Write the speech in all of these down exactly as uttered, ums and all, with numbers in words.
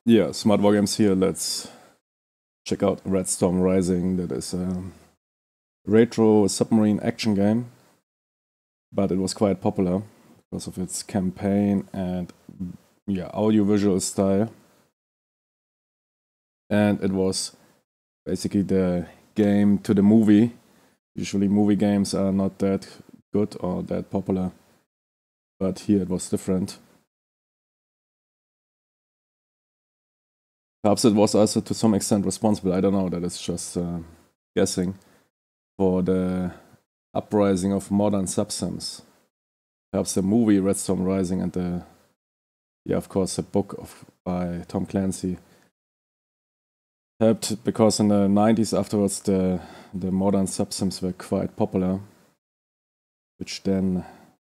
Yeah, Smart War Games here. Let's check out Red Storm Rising. That is a retro submarine action game, but it was quite popular because of its campaign and yeah, audiovisual style. And it was basically the game to the movie. Usually movie games are not that good or that popular, but here it was different. Perhaps it was also to some extent responsible, I don't know, that is just uh, guessing, for the uprising of modern subsims. Perhaps the movie Red Storm Rising and the, yeah, of course, the book of by Tom Clancy helped, because in the nineties afterwards the the modern subsims were quite popular, which then,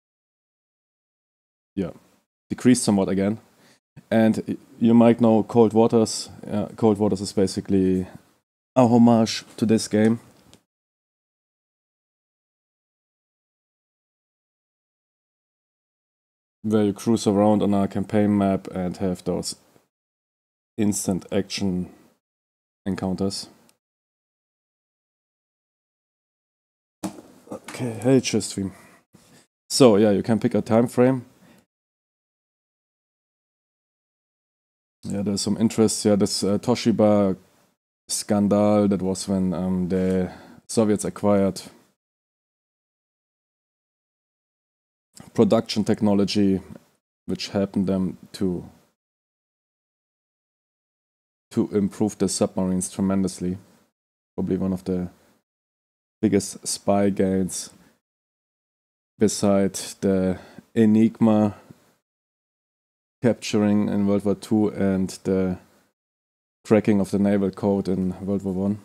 yeah, decreased somewhat again. And you might know Cold Waters. Uh, Cold Waters is basically a homage to this game. Where you cruise around on a campaign map and have those instant action encounters. Okay, hey Chistream. So yeah, you can pick a time frame. Yeah, there's some interest. Yeah, this uh, Toshiba scandal, that was when um, the Soviets acquired production technology, which helped them to to improve the submarines tremendously. Probably one of the biggest spy games beside the Enigma capturing in World War Two and the cracking of the naval code in World War One.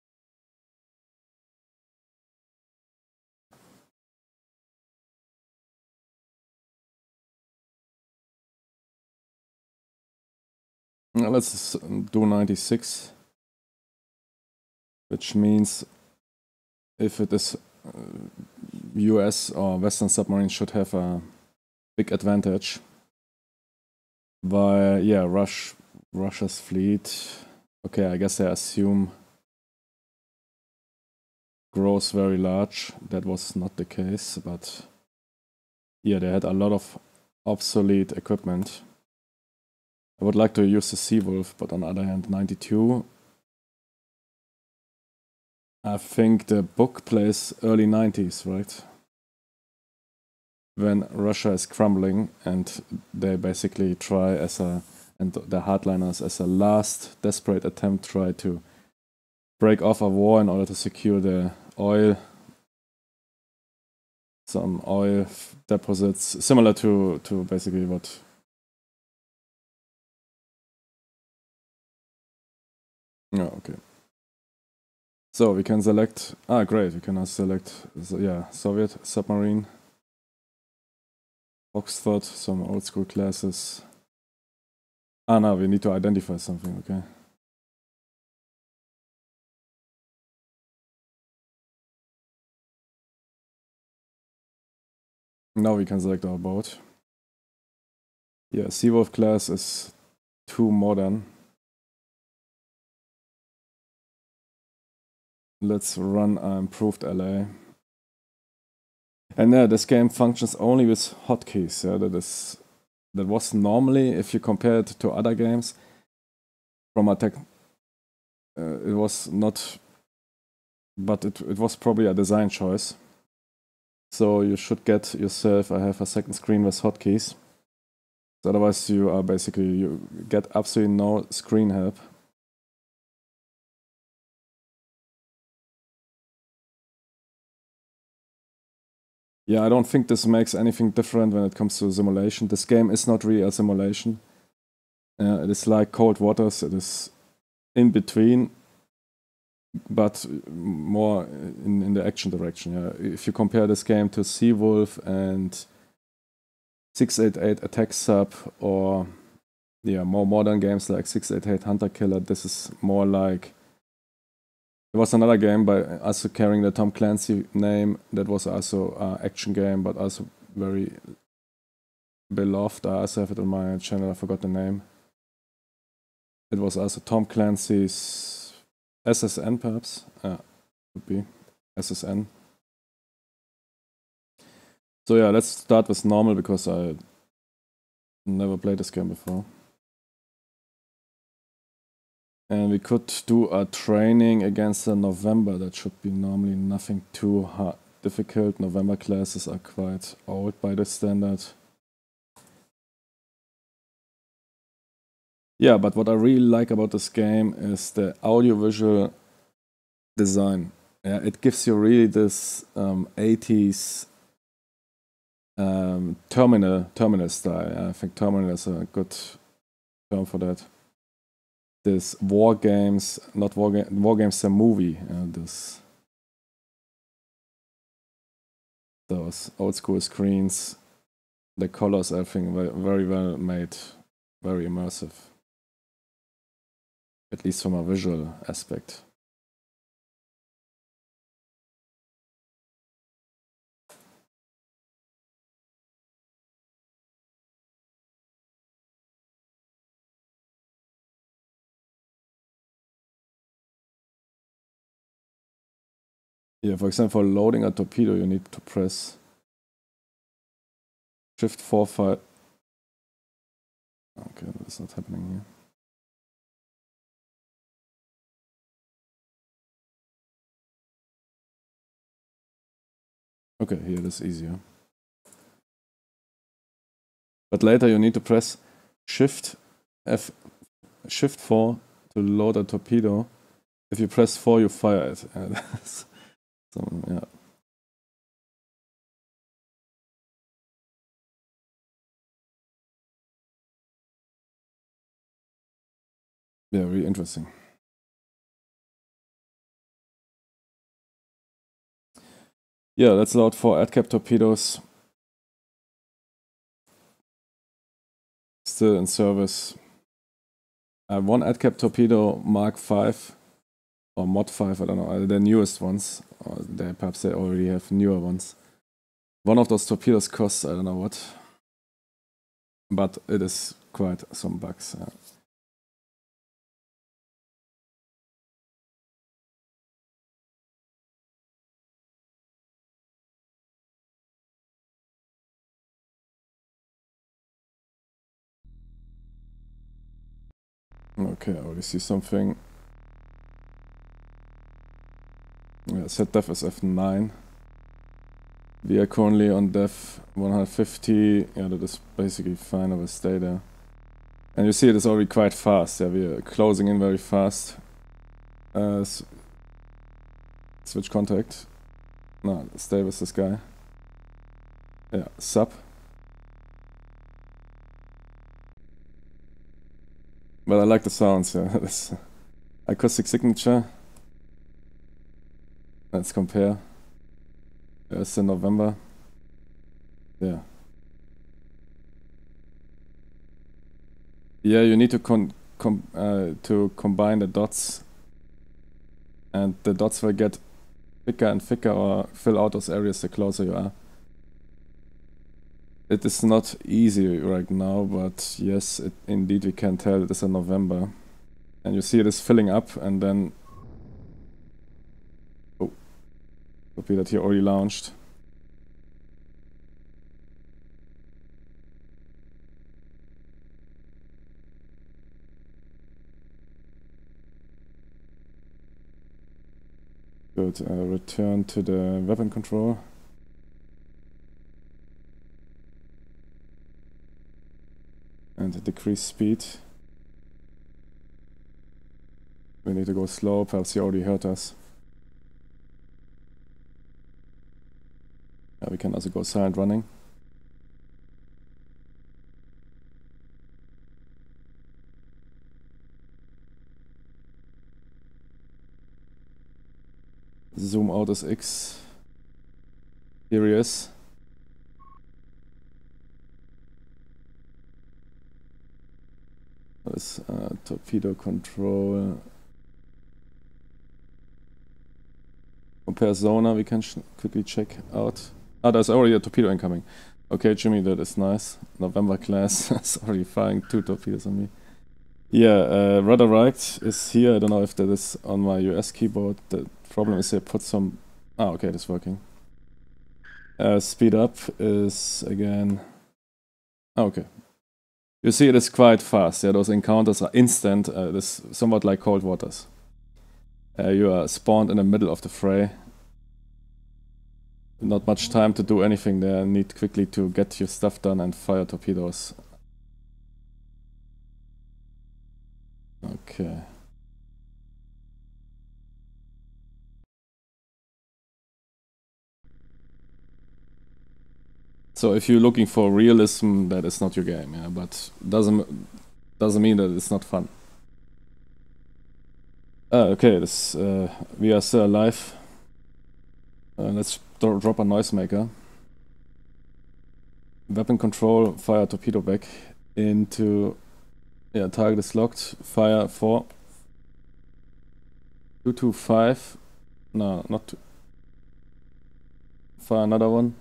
Now let's do ninety-six, which means if it is uh, U S or Western submarines should have a big advantage. By yeah, Rush, Russia's fleet. Okay, I guess they assume grows very large. That was not the case, but yeah, they had a lot of obsolete equipment. I would like to use the Seawolf, but on the other hand, ninety-two. I think the book plays early nineties, right? When Russia is crumbling and they basically try as a, and the hardliners as a last desperate attempt try to break off a war in order to secure the oil, some oil deposits, similar to, to basically what. Yeah, okay. So we can select, ah great, we can now select, yeah, Soviet submarine, Oxford, some old school classes. Ah no, we need to identify something, okay. Now we can select our boat. Yeah, Seawolf class is too modern. Let's run an improved L A. And yeah, this game functions only with hotkeys. Yeah, that is that was normally, if you compare it to other games, from a tech, uh, it was not, but it it was probably a design choice. So you should get yourself. I have a second screen with hotkeys. Otherwise, you are basically you get absolutely no screen help. Yeah, I don't think this makes anything different when it comes to simulation. This game is not really a simulation. Uh, it is like Cold Waters. It is in between, but more in, in the action direction. Yeah. If you compare this game to Seawolf and six eighty-eight Attack Sub, or yeah, more modern games like six eighty-eight Hunter Killer, this is more like. There was another game by also carrying the Tom Clancy name that was also an action game, but also very beloved. I also have it on my channel. I forgot the name. It was also Tom Clancy's S S N, perhaps. Yeah, could be S S N. So yeah, let's start with normal because I never played this game before. And we could do a training against the November. That should be normally nothing too hard, difficult. November classes are quite old by this standard. Yeah, but what I really like about this game is the audiovisual design. Yeah, it gives you really this um, eighties um, terminal terminal style. Yeah, I think terminal is a good term for that. This war games, not war game, war games, the movie. Uh, this those old school screens, the colors, I think, very, very well made, very immersive. At least from a visual aspect. Yeah, for example, for loading a torpedo, you need to press Shift four five. Okay, that's not happening here. Okay, here it is easier. But later you need to press Shift F, Shift four to load a torpedo. If you press four, you fire it. So, yeah. Yeah, really interesting. Yeah, let's load four AdCap torpedoes. Still in service. Uh, one AdCap torpedo Mark five or Mod five, I don't know, uh, the newest ones. Or they, perhaps they already have newer ones. One of those torpedoes costs, I don't know what. But it is quite some bucks. Yeah. Okay, I already see something. Yeah, set def is F nine. We are currently on def one hundred fifty. Yeah, that is basically fine. I will stay there. And you see it is already quite fast. Yeah, we are closing in very fast. Uh, switch contact. No, stay with this guy. Yeah, sub. But I like the sounds, yeah. This acoustic signature. Let's compare. It's in November. Yeah. Yeah, you need to con com uh, to combine the dots. And the dots will get thicker and thicker or fill out those areas the closer you are. It is not easy right now, but yes, it, indeed we can tell it is in November. And you see it is filling up and then... Oh, copy that here already launched. Good, uh, return to the weapon control. And decrease speed. We need to go slow, perhaps he already heard us. Yeah, we can also go silent running. Zoom out as X. Here he is. This uh, torpedo control. Compare sonar, we can quickly check out. Ah, there's already a torpedo incoming. Okay, Jimmy, that is nice. November class is already firing two torpedoes on me. Yeah, uh, rudder right is here. I don't know if that is on my U S keyboard. The problem is I put some... Ah, okay, that's working. Uh, speed up is again... Oh, okay. You see it is quite fast. Yeah, those encounters are instant. Uh, it is somewhat like Cold Waters. Uh, you are spawned in the middle of the fray. Not much time to do anything there. Need quickly to get your stuff done and fire torpedoes. Okay. So if you're looking for realism, that is not your game, yeah. But doesn't doesn't mean that it's not fun. Uh, okay, this uh, we are still alive. Uh, let's drop a noisemaker. Weapon control, fire torpedo back into... Yeah, target is locked. Fire four. two two five. No, not two. Fire another one.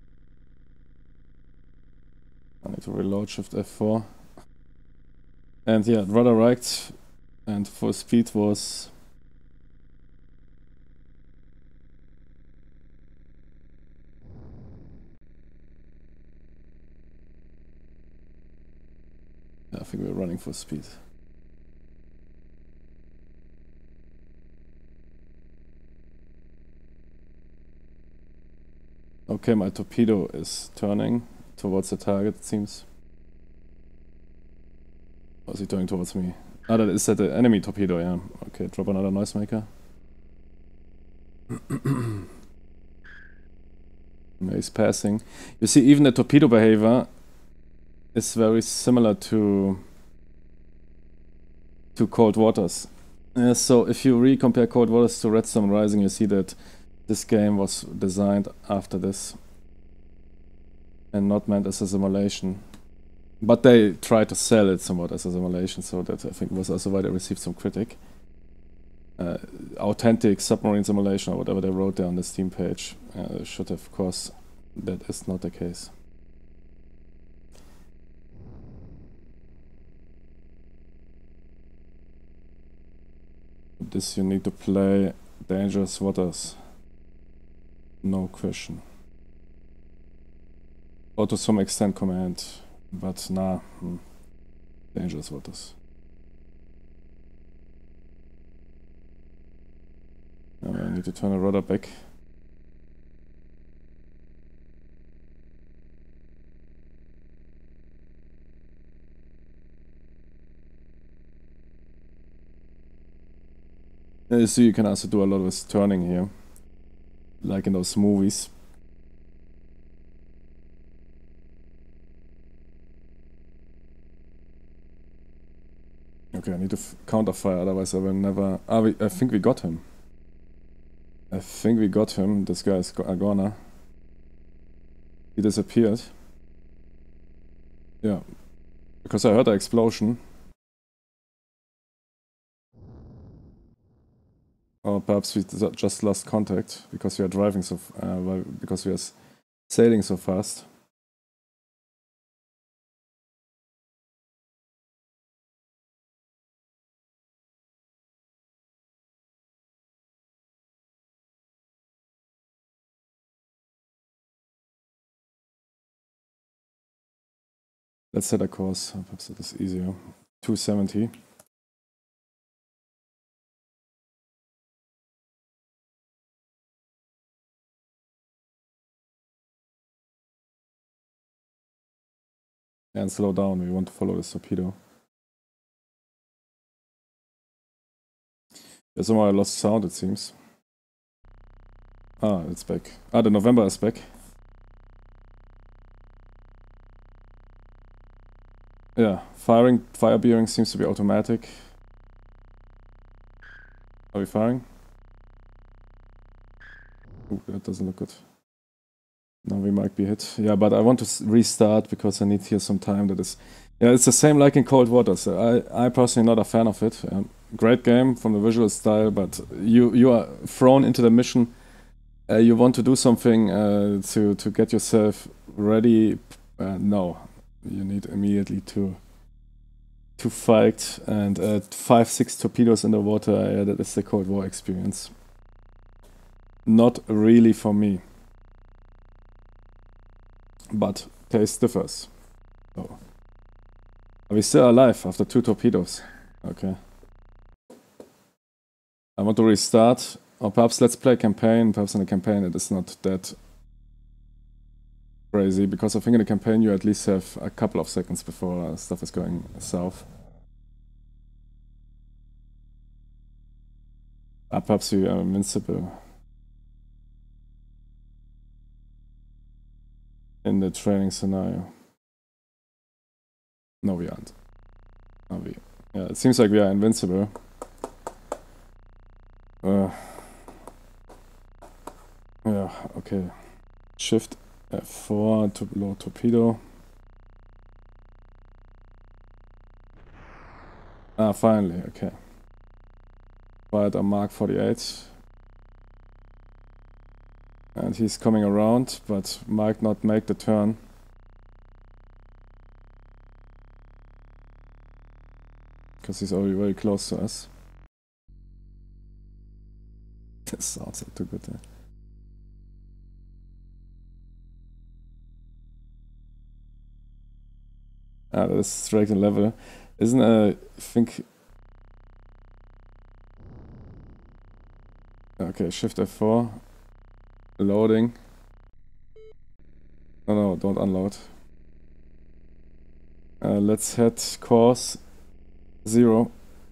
I need to reload, shift F four. And yeah, rudder right. And for speed was... I think we're running for speed. Okay, my torpedo is turning towards the target, it seems. Or is he turning towards me? Ah, that is that the enemy torpedo, yeah. Okay, drop another noisemaker. He's passing. You see, even the torpedo behavior is very similar to to Cold Waters. Uh, so if you re-compare Cold Waters to Redstone Rising, you see that this game was designed after this and not meant as a simulation. But they tried to sell it somewhat as a simulation, so that I think was also why they received some critic. Uh, authentic submarine simulation, or whatever they wrote there on the Steam page, uh, should have, of course, that is not the case. This you need to play Dangerous Waters, no question. Or to some extent Command, but nah, hmm. Dangerous Waters. Now I need to turn the rudder back. You see, you can also do a lot of turning here, like in those movies. Okay, I need to counter fire, otherwise I will never... Ah, we, I think we got him. I think we got him. This guy is a goner. He disappeared. Yeah, because I heard an explosion. Or perhaps we just lost contact because we are driving so... Uh, because we are sailing so fast. Let's set a course, perhaps it is easier. two seventy. And slow down, we want to follow this torpedo. Yeah, somehow I lost sound, it seems. Ah, it's back. Ah, the November is back. Yeah, firing, fire bearing seems to be automatic. Are we firing? Ooh, that doesn't look good. Now we might be hit. Yeah, but I want to restart because I need here some time. That is, yeah, it's the same like in Cold Waters. I, I personally not a fan of it. Um, great game from the visual style, but you you are thrown into the mission. Uh, you want to do something uh, to to get yourself ready. Uh, no, you need immediately to to fight and uh, five, six torpedoes in the water, yeah, that is the Cold War experience. Not really for me. But taste differs. So. Are we still alive after two torpedoes? Okay. I want to restart. Or perhaps let's play campaign. Perhaps in a campaign it is not that crazy, because I think in a campaign you at least have a couple of seconds before uh, stuff is going south. Ah, perhaps you are invincible in the training scenario. No, we aren't. Are we? Yeah, it seems like we are invincible. Uh, yeah, okay. Shift F four to load torpedo. Ah, finally, okay. Fired a Mark forty-eight. And he's coming around, but might not make the turn. Because he's already very close to us. This sounds like too good there. Ah, that is straight in level. Isn't uh, I think... Okay, Shift F four. Loading. No, no, don't unload. Uh, let's head course zero.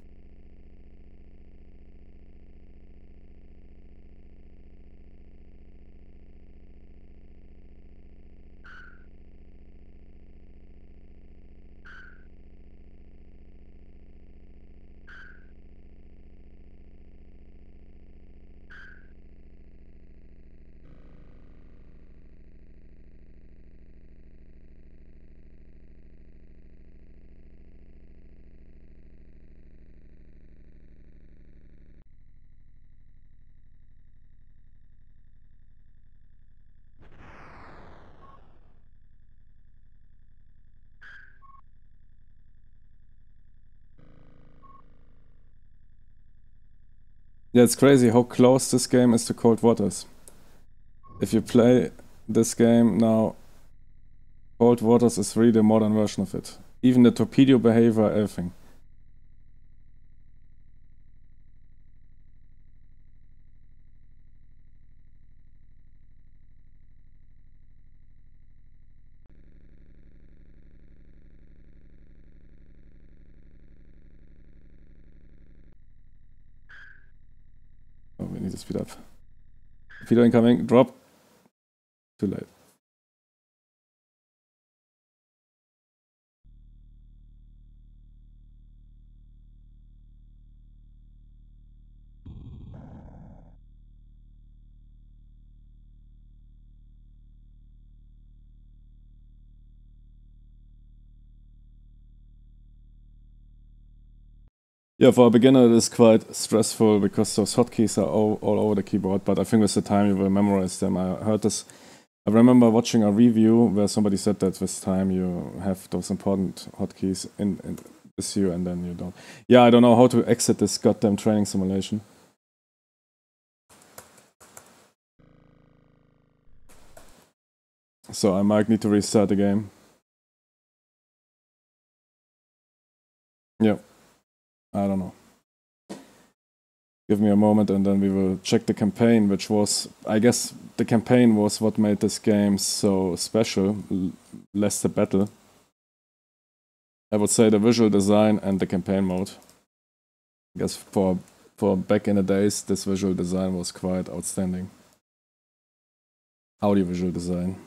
Yeah, it's crazy how close this game is to Cold Waters. If you play this game now, Cold Waters is really a modern version of it. Even the torpedo behavior, everything. Oh, we need to speed up. Torpedo incoming, drop. Too late. Yeah, for a beginner it is quite stressful because those hotkeys are all, all over the keyboard, but I think with the time you will memorize them. I heard this, I remember watching a review where somebody said that with time you have those important hotkeys in, in with you and then you don't. Yeah, I don't know how to exit this goddamn training simulation. So I might need to restart the game. Yeah, I don't know. Give me a moment and then we will check the campaign, which was, I guess the campaign was what made this game so special, less the battle. I would say the visual design and the campaign mode. I guess for, for back in the days, this visual design was quite outstanding. Audiovisual design.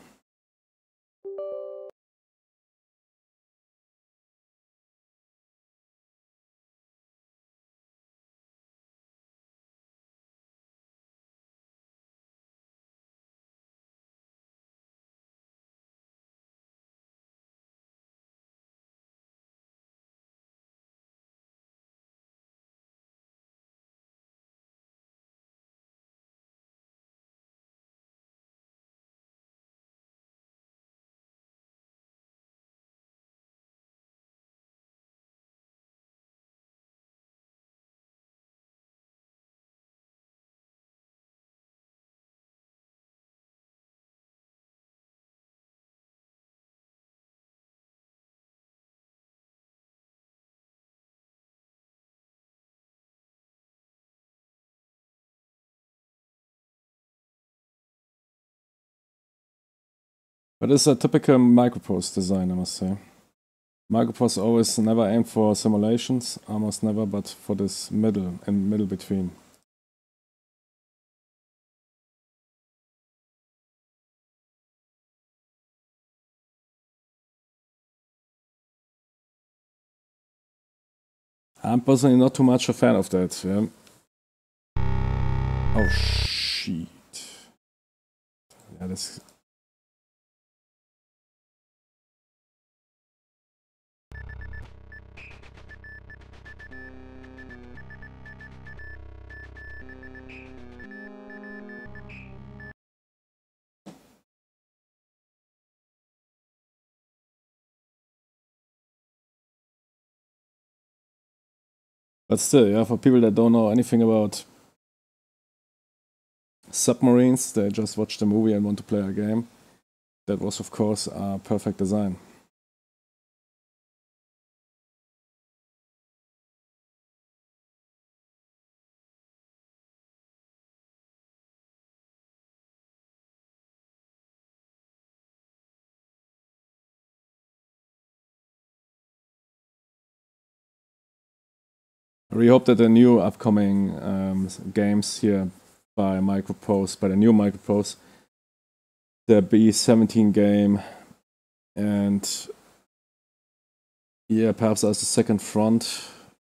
But it's a typical Microprose design, I must say. Microprose always never aim for simulations, almost never, but for this middle and middle between. I'm personally not too much a fan of that. Yeah. Oh shit! Yeah, this. But still, yeah, for people that don't know anything about submarines, they just watch the movie and want to play a game. That was, of course, a perfect design. I really hope that the new upcoming um, games here by Microprose, by the new Microprose, the B seventeen game, and yeah, perhaps as a second front,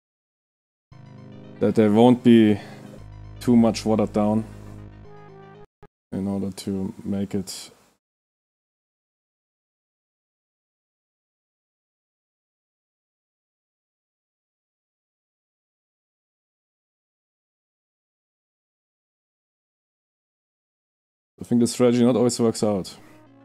that they won't be too much watered down in order to make it I think the strategy not always works out.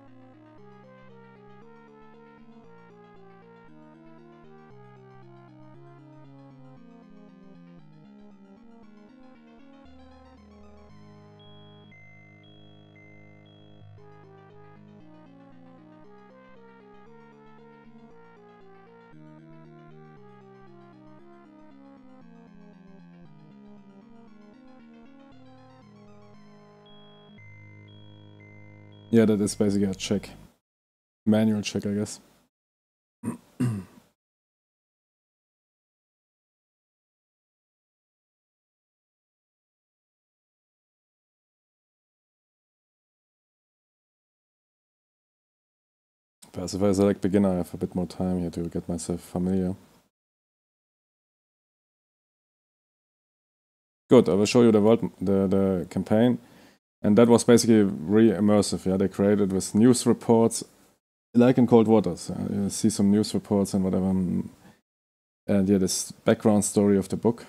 Yeah, that is basically a check. Manual check, I guess. Perhaps if I select beginner, I have a bit more time here to get myself familiar. Good, I will show you the world, the, the campaign. And that was basically really immersive. Yeah, they created with news reports, like in Cold Waters. Uh, you see some news reports and whatever. And yeah, this background story of the book.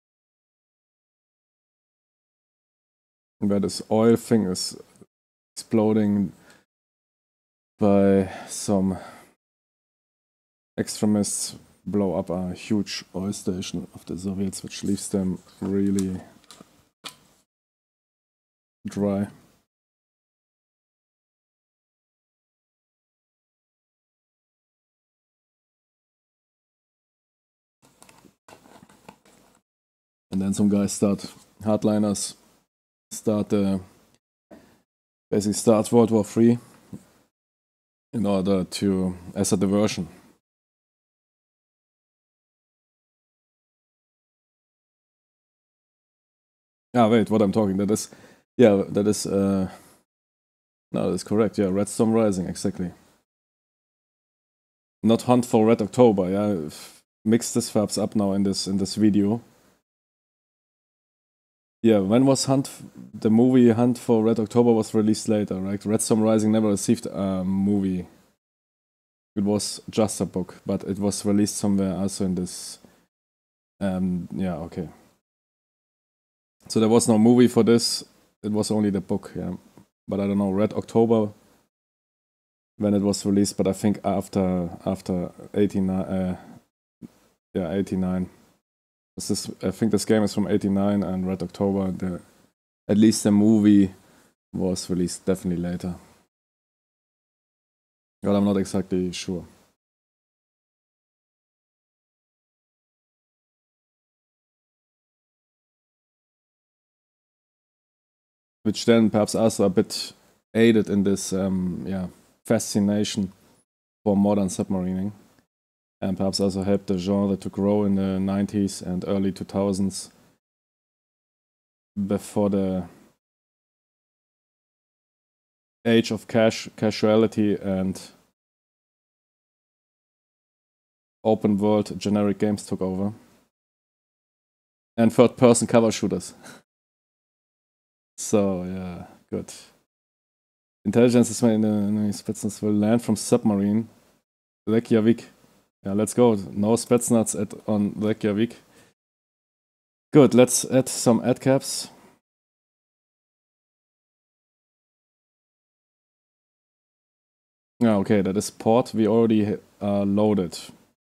Where this oil thing is exploding by some extremists blow up a huge oil station of the Soviets, which leaves them really dry. And then some guys start, hardliners, start uh, basically start World War Three in order to, as a diversion. Ah, wait, what I'm talking, that is, yeah, that is, uh, no, that's correct, yeah, Red Storm Rising, exactly. Not Hunt for Red October, yeah, mix this perhaps up now in this, in this video. Yeah, when was Hunt, the movie Hunt for Red October was released later, right? Red Storm Rising never received a movie. It was just a book, but it was released somewhere also in this, um, yeah, okay. So there was no movie for this, it was only the book, yeah. But I don't know, Red October, when it was released, but I think after, after eighty-nine, uh, yeah, eighty-nine. This is, I think this game is from eighty-nine, and Red October, the, at least the movie was released definitely later. But I'm not exactly sure. Which then perhaps also a bit aided in this, um, yeah, fascination for modern submarining, and perhaps also helped the genre to grow in the nineties and early two thousands before the age of cash casuality and open world generic games took over. And third person cover shooters. So yeah, good. Intelligence is when the Spetsnaz will land from submarine. Reykjavik. Yeah, let's go. No Spetsnaz at on Reykjavik. Good, let's add some ad caps. Yeah, okay, that is port. We already uh, loaded.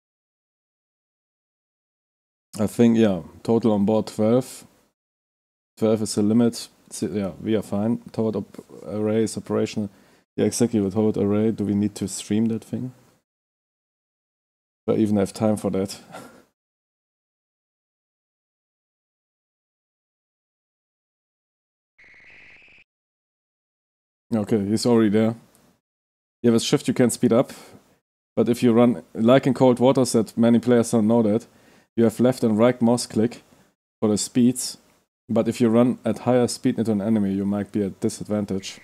I think, yeah, total on board twelve. twelve is the limit. Yeah, we are fine. Towed array is operational. Yeah, exactly. With towed array, do we need to stream that thing? Do I even have time for that? Okay, he's already there. Yeah, with shift you can speed up. But if you run, like in Cold Waters, that many players don't know that, you have left and right mouse click for the speeds. But if you run at higher speed into an enemy, you might be at disadvantage.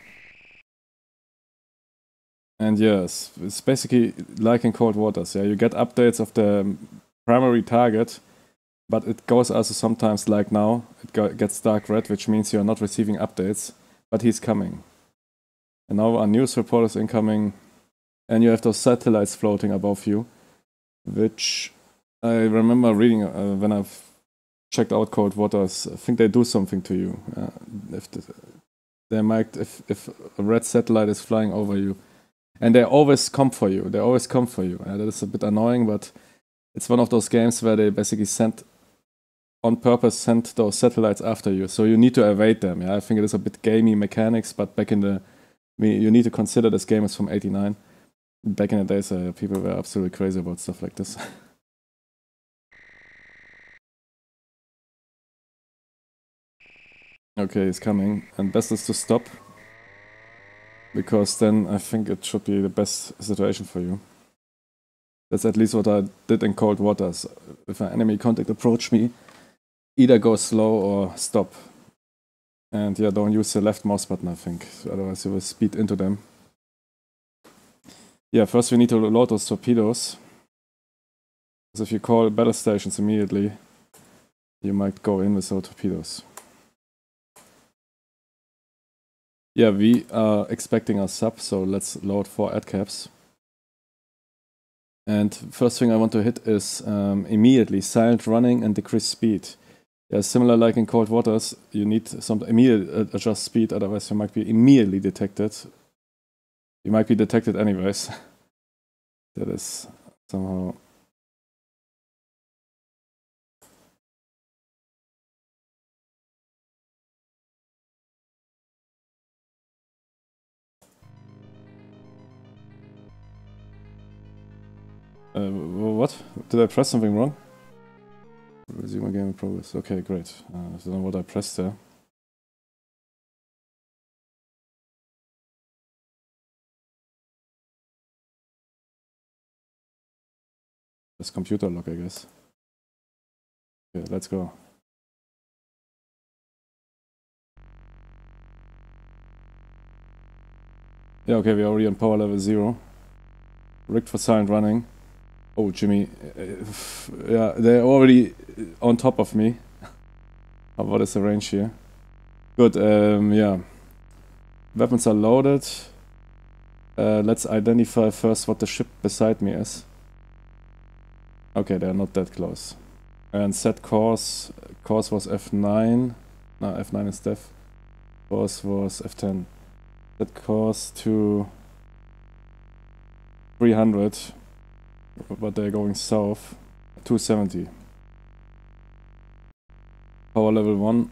And yes, it's basically like in Cold Waters. Yeah, you get updates of the primary target, but it goes also sometimes like now. It gets dark red, which means you're not receiving updates, but he's coming. And now our news report is incoming, and you have those satellites floating above you, which I remember reading uh, when I've checked out Cold Waters. I think they do something to you. Uh, if the, they might, if if a red satellite is flying over you, and they always come for you. They always come for you. Uh, that is a bit annoying, but it's one of those games where they basically send, on purpose, send those satellites after you. So you need to evade them. Yeah, I think it is a bit gamey mechanics, but back in the, I mean, you need to consider this game is from eighty-nine. Back in the days, uh, people were absolutely crazy about stuff like this. Okay, he's coming, and best is to stop, because then I think it should be the best situation for you. That's at least what I did in Cold Waters. If an enemy contact approach me, either go slow or stop. And yeah, don't use the left mouse button, I think, otherwise you will speed into them. Yeah, first we need to load those torpedoes. Because if you call battle stations immediately, you might go in with those torpedoes. Yeah, we are expecting a sub, so let's load four ad caps. And first thing I want to hit is um, immediately silent running and decrease speed. Yeah, similar like in Cold Waters, you need some immediate uh, adjust speed, otherwise you might be immediately detected. You might be detected anyways. That is somehow... Uh, what? Did I press something wrong? Resume game in progress. Okay, great. Uh, I don't know what I pressed there. It's computer lock, I guess. Okay, let's go. Yeah, okay, we're already on power level zero. Rigged for silent running. Oh, Jimmy. Uh, yeah, they're already on top of me. What is the range here? Good, um, yeah. Weapons are loaded. Uh, let's identify first what the ship beside me is. Okay, they're not that close. And set course. Course was F nine. No, F nine is def. Course was F ten. Set course to three hundred. But they're going south. two seventy. Power level one.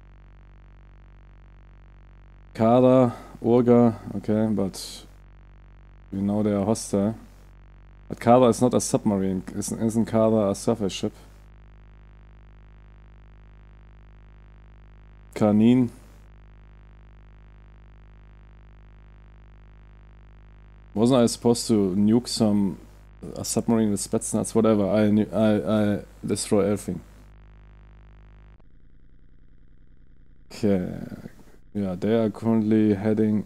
Kada, Urga, okay, but we know they are hostile. But Kada is not a submarine, isn't, isn't Kada a surface ship? Kanin. Wasn't I supposed to nuke some a submarine with Spetsnaz? Whatever. I I I destroy everything. Okay. Yeah, they are currently heading.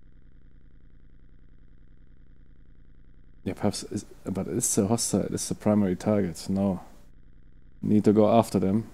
Yeah, perhaps. Is, but it's a hostile. It's the primary target. No. Need to go after them.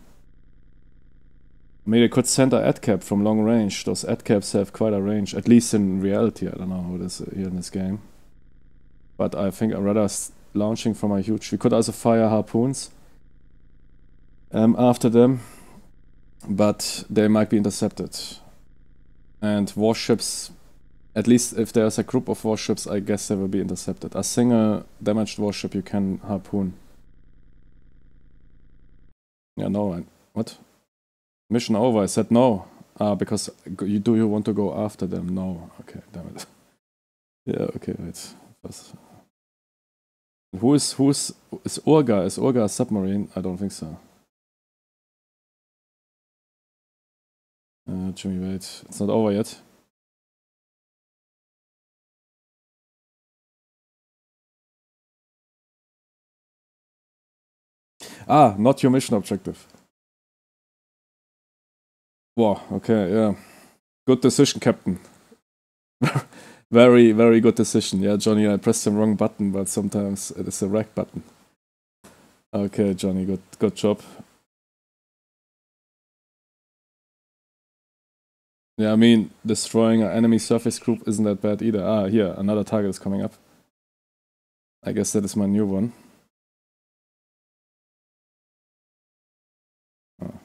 I mean, they could send a AdCap from long range. Those AdCaps have quite a range, at least in reality. I don't know how it is here in this game. But I think I'd rather launching from a huge... We could also fire harpoons um, after them, but they might be intercepted. And warships, at least if there's a group of warships, I guess they will be intercepted. A single damaged warship you can harpoon. Yeah, no, I, what? Mission over, I said no. Ah, because you do you want to go after them? No, okay, damn it. Yeah, okay, wait. Who is, who is, is Urga? Is Urga a submarine? I don't think so. Uh, Jimmy, wait, it's not over yet. Ah, not your mission objective. Wow, okay, yeah. Good decision, Captain. Very, very good decision. Yeah, Johnny, I pressed the wrong button, but sometimes it is the right button. Okay, Johnny, good, good job. Yeah, I mean, destroying an enemy surface group isn't that bad either. Ah, here, another target is coming up. I guess that is my new one. Oh.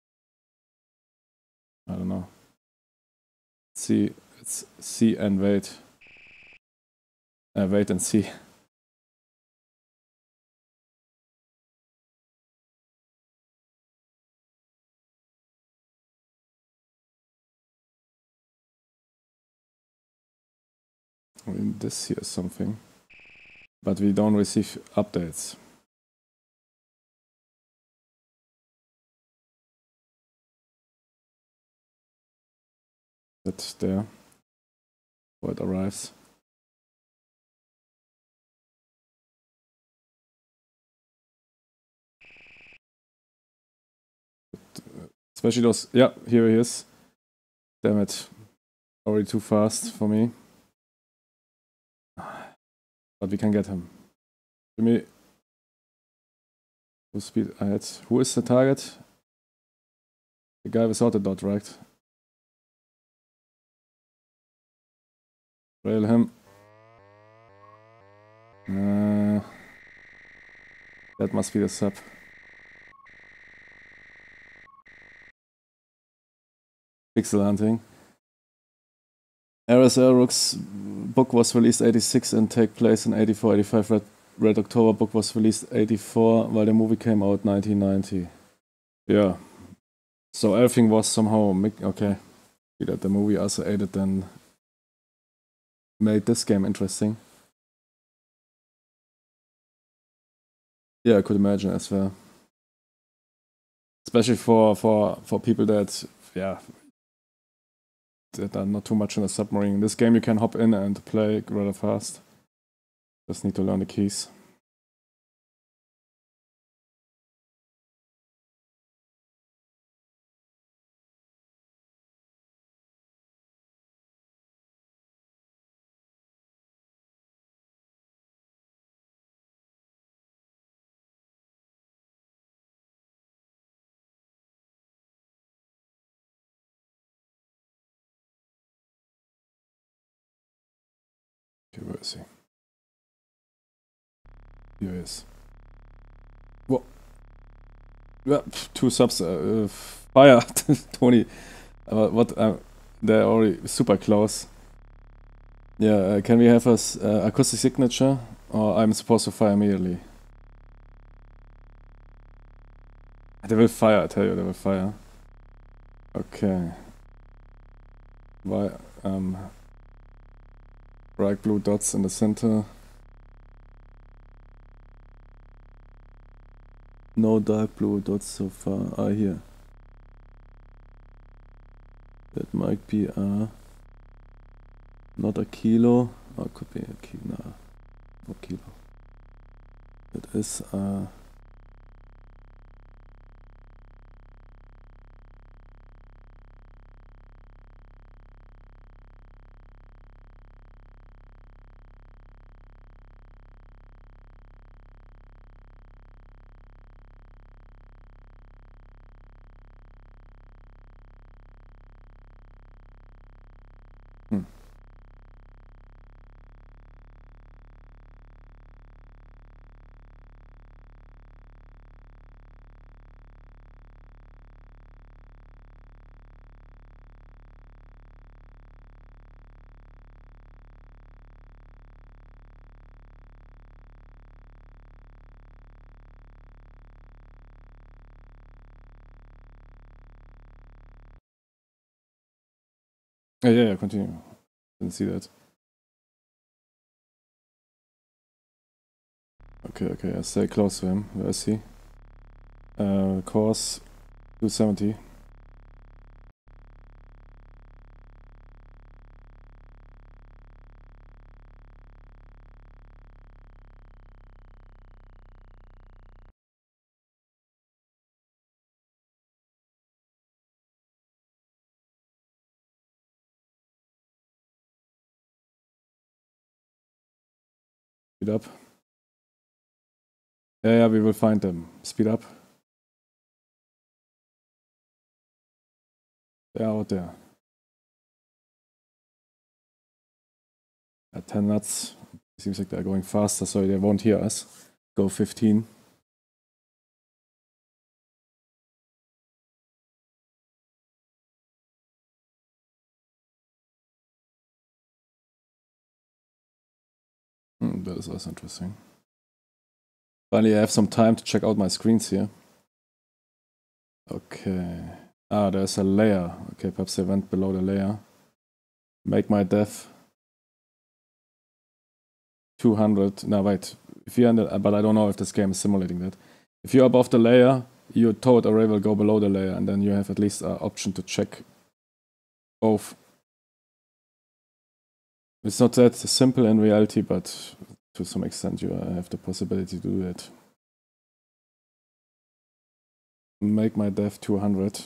I don't know. Let's see, it's see and wait. Uh, wait and see. I mean, this here is something. But we don't receive updates. That's there. Before it arrives. But, uh, especially those. Yeah, here he is. Damn it. Already too fast for me. But we can get him. Jimmy. Full speed ahead. Who is the target? The guy without the dot, right? Rail him. Uh, that must be the sub. Pixel hunting. R S L Rook's book was released eighty-six and take place in eighty-four eighty-five. Red, Red October book was released eighty-four, while the movie came out nineteen ninety. Yeah. So everything was somehow... Okay. That the movie also aided and made this game interesting. Yeah, I could imagine as well. Especially for, for, for people that... Yeah... that are not too much in a submarine. In this game you can hop in and play rather fast. Just need to learn the keys. Okay, where is he? Here he is. Whoa. Yeah, two subs. Uh, fire, Tony. Uh, what? Uh, they're already super close. Yeah, uh, can we have a uh, acoustic signature? Or I'm supposed to fire immediately? They will fire, I tell you, they will fire. Okay. Why? Um. Bright blue dots in the center. No dark blue dots so far. Ah, here. That might be a... Not a kilo. Oh, it could be a kilo. No, no kilo. It is. Uh, hmm. Yeah, yeah, yeah, continue. Didn't see that. Okay, okay, I stay close to him. Where is he? Uh, course two seventy. Speed up. Yeah, yeah, we will find them. Speed up. They're out there. At ten knots. Seems like they're going faster, so they won't hear us. Go fifteen. Hmm, that is also interesting. Finally, I have some time to check out my screens here. Okay. Ah, there's a layer. Okay, perhaps they went below the layer. Make my depth two hundred. No, wait. If you're under, but I don't know if this game is simulating that. If you're above the layer, your towed array will go below the layer, and then you have at least an option to check both. It's not that simple in reality, but to some extent you have the possibility to do that. Make my depth two hundred.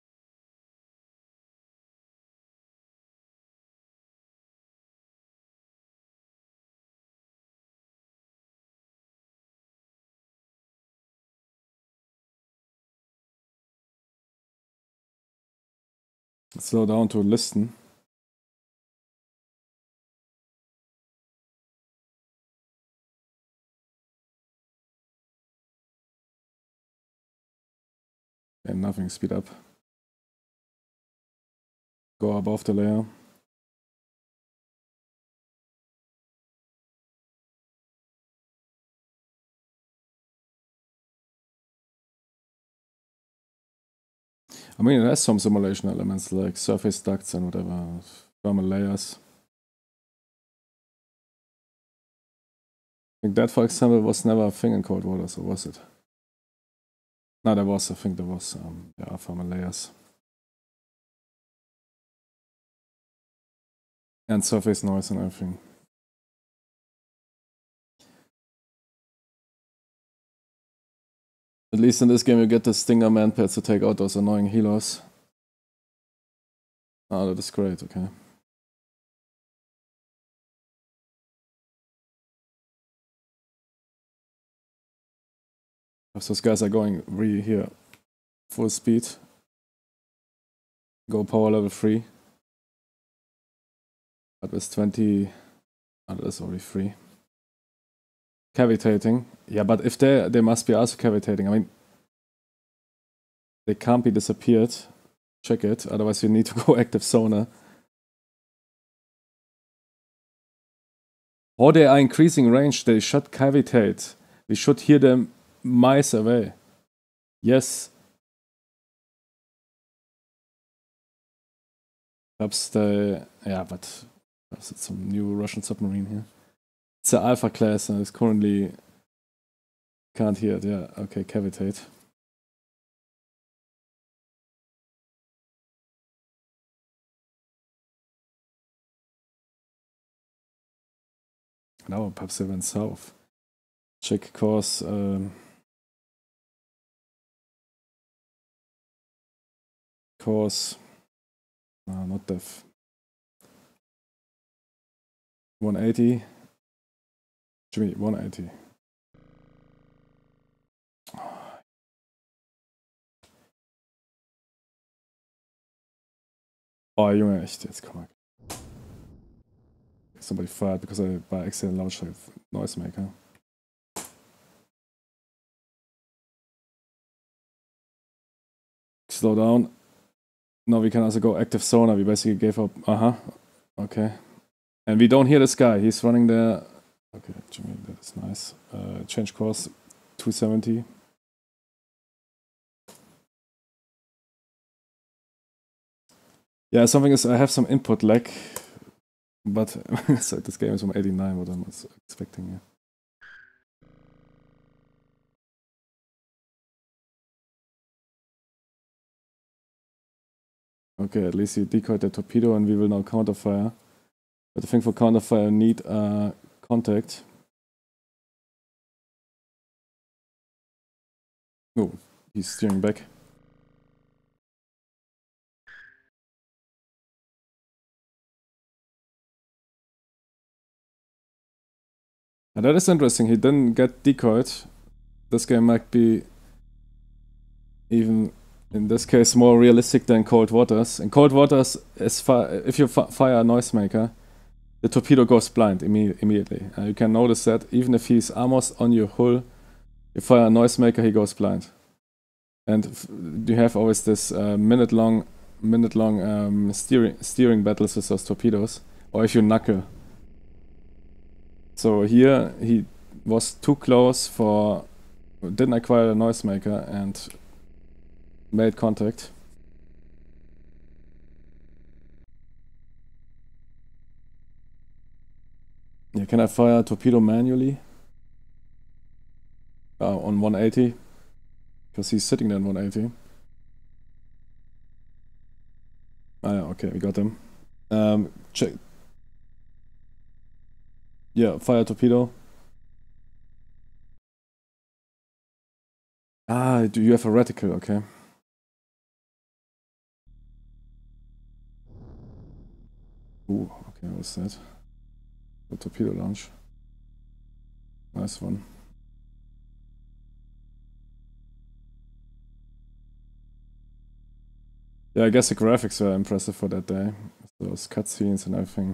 Slow down to listen. And nothing, speed up. Go above the layer. I mean, it has some simulation elements like surface ducts and whatever, thermal layers. I think that, for example, was never a thing in Cold Water, so was it? No, there was, I think there was, um, yeah, thermal layers. And surface noise and everything. At least in this game you get the Stinger manpads to take out those annoying healers. Ah, that is great, okay. Those guys are going really here, full speed. Go power level three. That was twenty. Oh, that is already free. Cavitating. Yeah, but if they they must be also cavitating. I mean, they can't be disappeared. Check it. Otherwise, you need to go active sonar. Or they are increasing range. They should cavitate. We should hear them miles away. Yes. Perhaps the yeah, but perhaps it's some new Russian submarine here. It's an Alpha class and it's currently can't hear it. Yeah, okay, cavitate. No, perhaps they went south. Check course. Um, course. No, not def. one eighty. Jimmy, one eighty. Oh, Junge, echt, jetzt komm mal. Somebody fired because I by accident launched a noisemaker. Slow down. Now we can also go active sonar. We basically gave up. Uh-huh. Okay. And we don't hear this guy. He's running there. Okay, Jimmy, that is nice. Uh, change course, two seventy. Yeah, something is, I have some input lag, but so this game is from eighty-nine, what I was expecting, yeah. Okay, at least he decoyed the torpedo and we will now counterfire. But I think for counterfire I need uh, contact. Oh, he's steering back. And that is interesting, he didn't get decoyed. This game might be even, in this case, more realistic than Cold Waters. In Cold Waters, as far, if you fire a noisemaker, the torpedo goes blind imme immediately. Uh, you can notice that even if he's almost on your hull, you fire a noisemaker, he goes blind. And you have always this uh, minute-long, minute-long um, steering steering battles with those torpedoes, or if you knuckle. So here he was too close for, didn't acquire a noisemaker and made contact. Yeah, can I fire a torpedo manually? Uh, on one eighty? Because he's sitting there on one eighty. Ah yeah, okay, we got him. Um, check. Yeah, fire torpedo. Ah, do you have a reticle? Okay. Ooh, okay, what's that? A torpedo launch. Nice one. Yeah, I guess the graphics were impressive for that day. Those cutscenes and everything.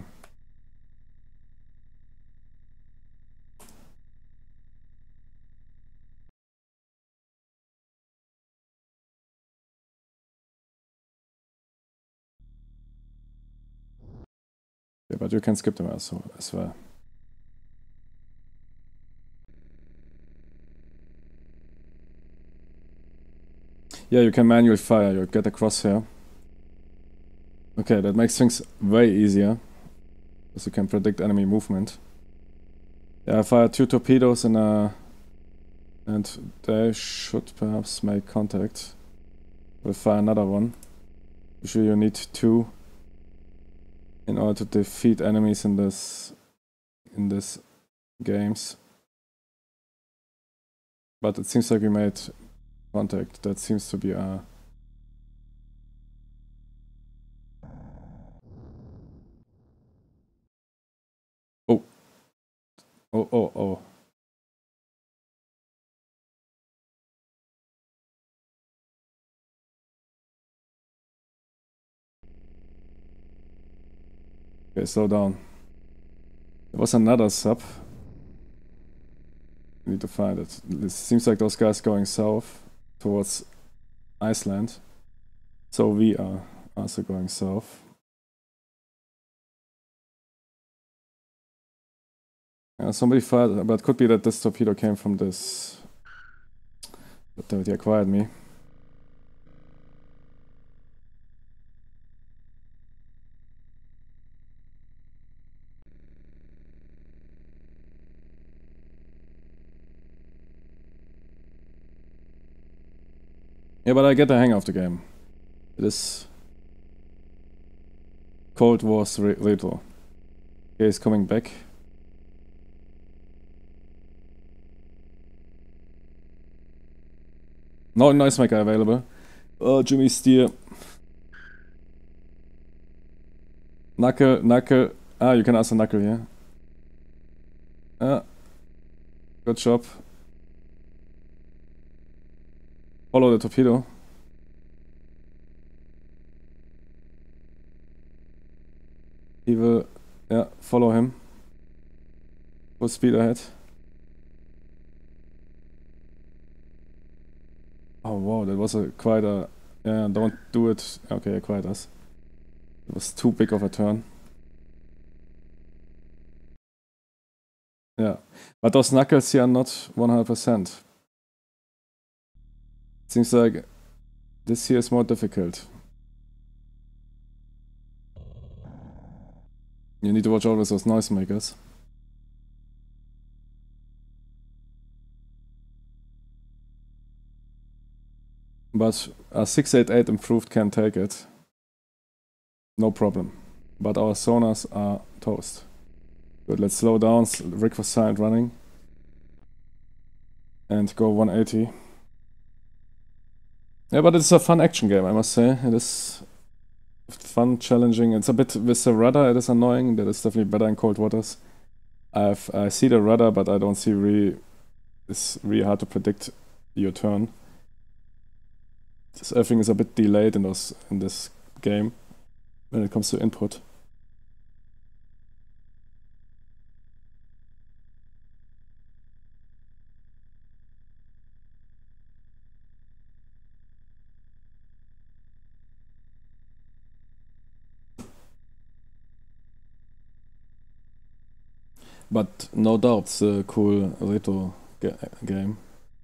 Yeah, but you can skip them also as well. Yeah, you can manually fire, you get a crosshair. Okay, that makes things way easier, because you can predict enemy movement. Yeah, I fired two torpedoes and uh, and they should perhaps make contact. We'll fire another one. Usually you need two in order to defeat enemies in this in this games. But it seems like we made contact. That seems to be a oh oh oh oh. Okay, slow down. There was another sub. We need to find it. It seems like those guys going south towards Iceland. So we are also going south. Uh, somebody fired, but it could be that this torpedo came from this. But they acquired me. Yeah, but I get the hang of the game. It is Cold War's retro. Okay, he's coming back. No Noisemaker available. Oh, Jimmy Steer. Knuckle, knuckle. Ah, you can also knuckle here. Ah. Good job. Follow the torpedo. He will, yeah, follow him. Full speed ahead. Oh wow, that was a quite a, yeah, don't do it. Okay, quite us. It was too big of a turn. Yeah, but those knuckles here are not one hundred percent. Seems like this here is more difficult. You need to watch out with those noisemakers. But a six eight eight improved can take it. No problem. But our sonars are toast. Good, let's slow down. Rick was silent running. And go one eighty. Yeah, but it's a fun action game, I must say. It is fun, challenging. It's a bit with the rudder, it is annoying. That is definitely better in Cold Waters. I've, I see the rudder, but I don't see really. It's really hard to predict your turn. This, everything is a bit delayed in those in this game when it comes to input. But no doubt, it's a cool retro ga game.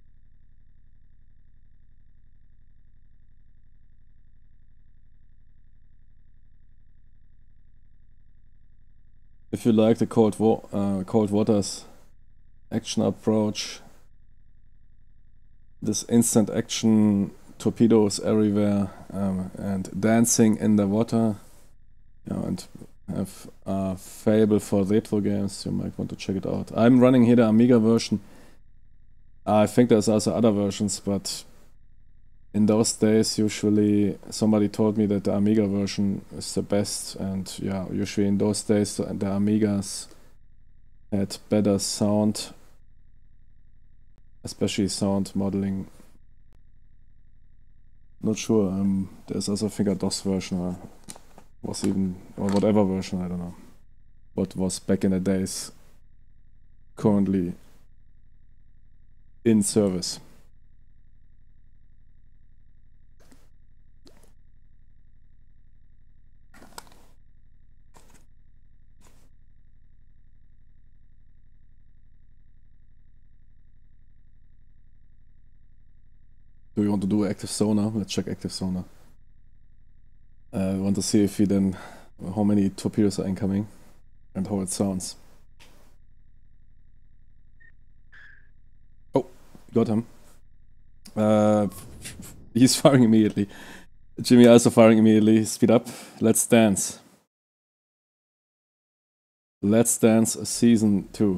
If you like the Cold, Wa uh, Cold Waters action approach, this instant action, torpedoes everywhere, um, and dancing in the water, you know, and have a fable for retro games, you might want to check it out. I'm running here the Amiga version. I think there's also other versions, but in those days usually somebody told me that the Amiga version is the best, and yeah, usually in those days the Amigas had better sound, especially sound modeling. Not sure, um, there's also I think a DOS version, or was even, or whatever version, I don't know. What was back in the days currently in service. Do you want to do active sonar? Let's check active sonar. I uh, want to see if we then, how many torpedoes are incoming and how it sounds. Oh, got him. Uh, he's firing immediately. Jimmy also firing immediately. Speed up. Let's dance. Let's Dance Season two.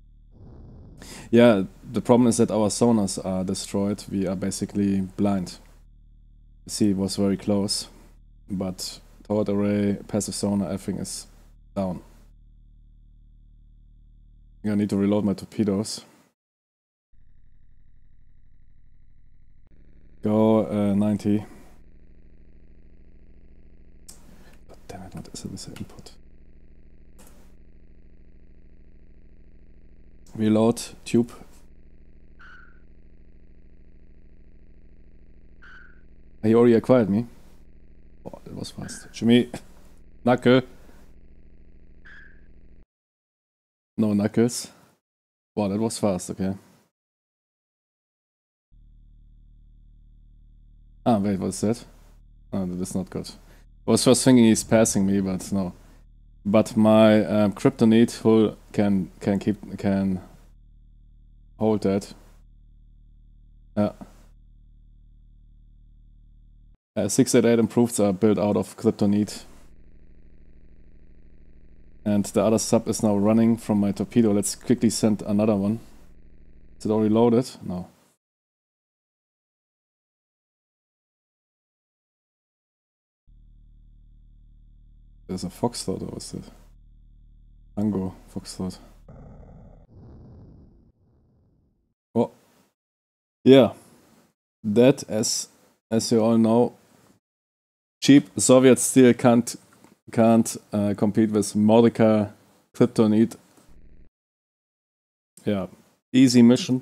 Yeah, the problem is that our sonars are destroyed. We are basically blind. See, it was very close, but towed array, passive sonar, everything is down. I need to reload my torpedoes. Go uh, ninety. God damn it, what is it with the input? Reload, tube. He already acquired me. Oh, that was fast. Jimmy, knuckle. No knuckles. Wow, that was fast, okay. Ah, wait, what's that? Oh, that is not good. I was first thinking he's passing me, but no. But my um, Kryptonite hull can can keep can hold that. Yeah. Uh, six eight eight improveds are built out of Kryptonite. And the other sub is now running from my torpedo. Let's quickly send another one. Is it already loaded? No. There's a Foxtrot, or was it? Tango, Foxtrot. Oh. Yeah. That, as as you all know, cheap Soviet steel can't can't uh, compete with Mordecai Kryptonite. Yeah, easy mission.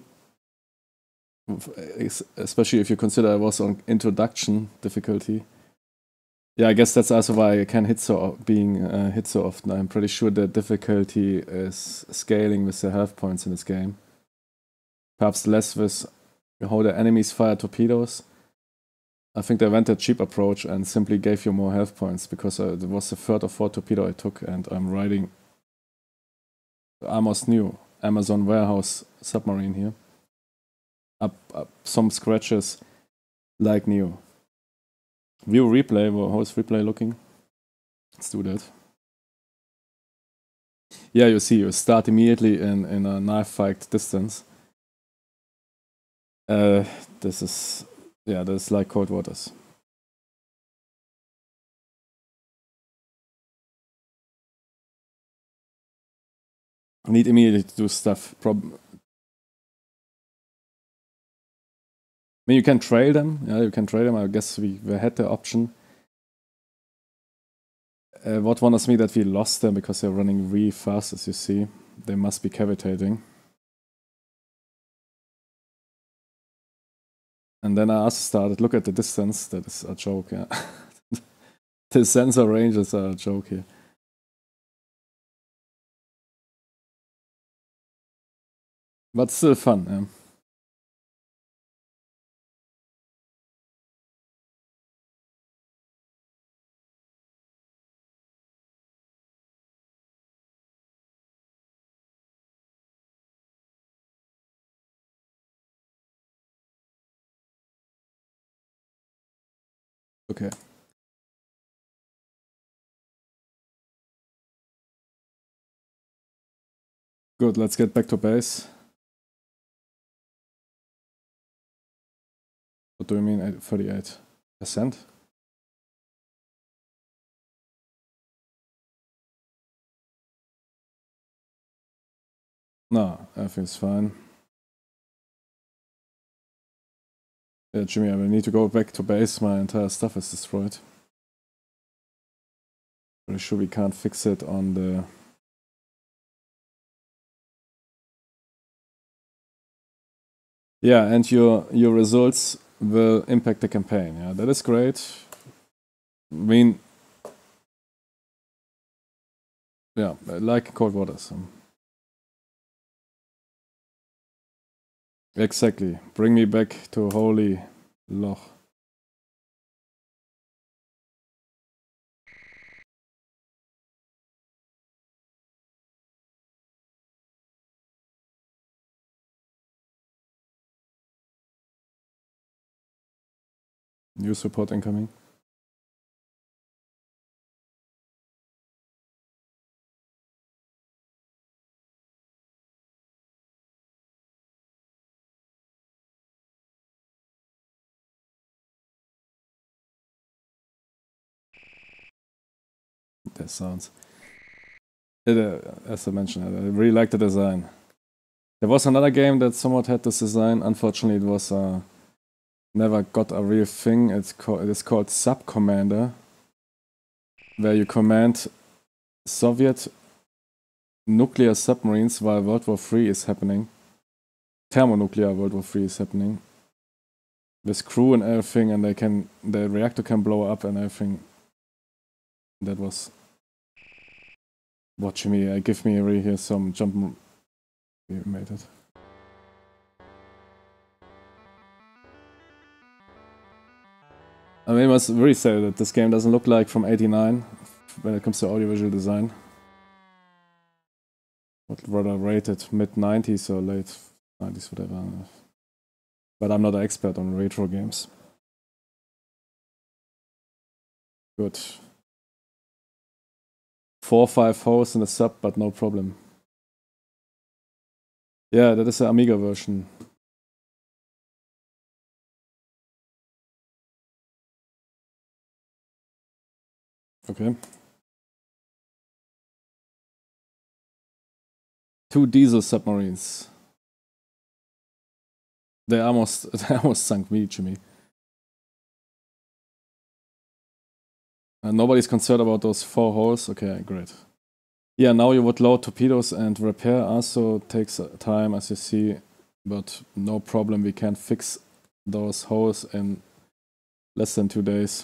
Especially if you consider I was on introduction difficulty. Yeah, I guess that's also why I can hit so being uh, hit so often. I'm pretty sure the difficulty is scaling with the health points in this game. Perhaps less with how the enemies fire torpedoes. I think they went a cheap approach and simply gave you more health points because uh, it was the third or fourth torpedo I took, and I'm riding almost new Amazon warehouse submarine here. Up, up some scratches like new. View replay. Well, how is replay looking? Let's do that. Yeah, you see, you start immediately in, in a knife fight distance. Uh, this is, yeah, this is like Cold Waters. I need immediately to do stuff. Prob I mean, you can trail them. Yeah, you can trail them. I guess we, we had the option. Uh, what wonders me that we lost them because they're running really fast, as you see. They must be cavitating. And then I also started, look at the distance. That is a joke, yeah. The sensor ranges are a joke here. But still fun, yeah. Okay. Good, let's get back to base. What do you mean, thirty-eight percent? No, everything's fine. Yeah, Jimmy, I will need to go back to base. My entire stuff is destroyed. Pretty sure we can't fix it on the... Yeah, and your your results will impact the campaign. Yeah, that is great. I mean, yeah, like Cold Waters. Um, exactly. Bring me back to Holy Loch. New support incoming. That sounds... It, uh, as I mentioned, I really like the design. There was another game that somewhat had this design. Unfortunately, it was uh, never got a real thing. It's called, it is called Sub Commander, where you command Soviet nuclear submarines while World War Three is happening. Thermonuclear World War Three is happening. With crew and everything, and they can the reactor can blow up and everything. That was... Watch me, uh, give me really here some jump. We made it. I mean, I must really say that this game doesn't look like from eighty-nine when it comes to audiovisual design. But rather rated mid nineties or late nineties, whatever. But I'm not an expert on retro games. Good. Four or five holes in the sub, but no problem. Yeah, that is the Amiga version. Okay. Two diesel submarines. They almost, they almost sunk me, Jimmy. And nobody's concerned about those four holes. Okay, great. Yeah, now you would load torpedoes and repair also takes time, as you see, but no problem. We can fix those holes in less than two days.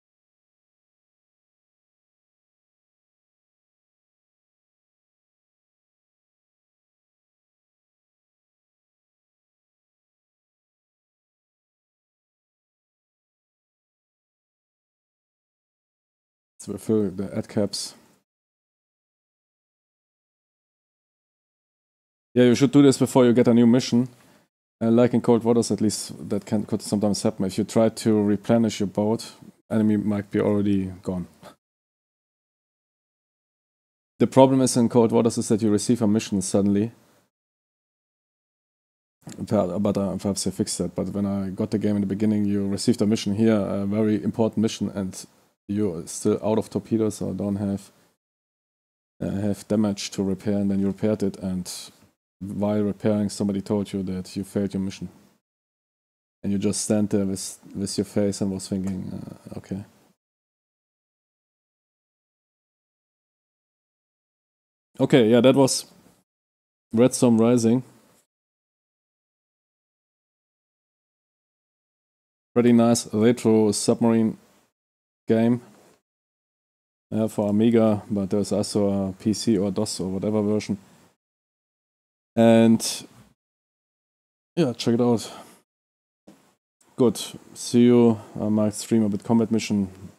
So we fill the ad caps. Yeah, you should do this before you get a new mission. Uh, like in Cold Waters, at least, that can could sometimes happen. If you try to replenish your boat, enemy might be already gone. The problem is in Cold Waters is that you receive a mission suddenly. But uh, perhaps they fixed that. But when I got the game in the beginning, you received a mission here, a very important mission, and you're still out of torpedoes or don't have uh, have damage to repair, and then you repaired it, and while repairing, somebody told you that you failed your mission, and you just stand there with with your face and was thinking, uh, okay. Okay, yeah, that was Redstone Rising. Pretty nice retro submarine game uh, for Amiga, but there's also a P C or DOS or whatever version. And yeah, check it out. Good. See you. I might stream a bit combat mission